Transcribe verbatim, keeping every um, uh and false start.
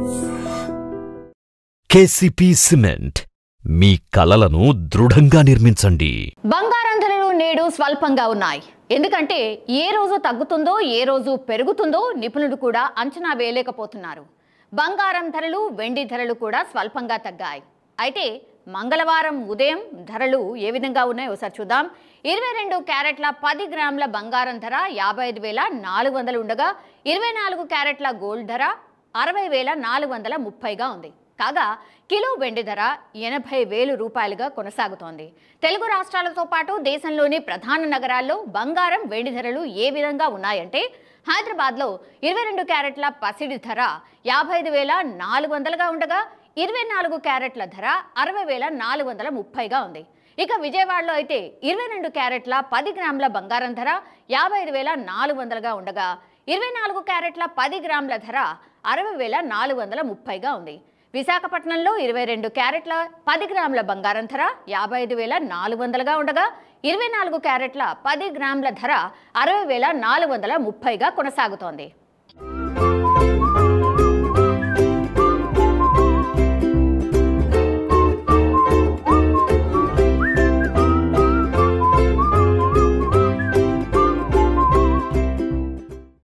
KCP cement మీ కలలను దృఢంగా నిర్మించండి. బంగారం ధరలు నేడు స్వల్పంగా ఉన్నాయి. ఎందుకంటే ఏ రోజు తగ్గుతుందో ఏ రోజు పెరుగుతుందో నిపుణులు కూడా అంచనా వేయలేకపోతున్నారు. బంగారం ధరలు వెండి ధరలు కూడా స్వల్పంగా తగ్గాయి. అయితే మంగళవారం ఉదయం ధరలు ఏ విధంగా ఉన్నాయో ఒకసారి చూద్దాం. ఇరవై రెండు క్యారెట్ల పది గ్రాముల బంగారం ధర యాభై ఐదు వేల నాలుగు వందలు ఉండగా ఇరవై నాలుగు క్యారెట్ల గోల్డ్ ధర అరవై వేల నాలుగు వందల ముప్పైగా ఉంది. కాగా కిలో వెండి ధర ఎనభై వేలు రూపాయలుగా కొనసాగుతోంది. తెలుగు రాష్ట్రాలతో పాటు దేశంలోని ప్రధాన నగరాల్లో బంగారం వెండి ధరలు ఏ విధంగా ఉన్నాయంటే హైదరాబాద్లో ఇరవై రెండు క్యారెట్ల పసిడి ధర యాభై ఐదు వేల నాలుగు వందలుగా ఉండగా ఇరవై నాలుగు క్యారెట్ల ధర అరవై వేల నాలుగు వందల ముప్పైగా ఉంది. ఇక విజయవాడలో అయితే ఇరవై రెండు క్యారెట్ల పది గ్రాముల బంగారం ధర యాభై ఐదు వేల నాలుగు వందలుగా ఉండగా ఇరవై నాలుగు క్యారెట్ల పది గ్రాముల ధర అరవై వేల నాలుగు వందల ముప్పైగా ఉంది. విశాఖపట్నంలో ఇరవై రెండు క్యారెట్ల పది గ్రాముల బంగారం ధర యాభై ఐదు వేల నాలుగు వందలుగా ఉండగా ఇరవై నాలుగు క్యారెట్ల పది గ్రాముల ధర అరవై వేల నాలుగు వందల ముప్పైగా కొనసాగుతోంది.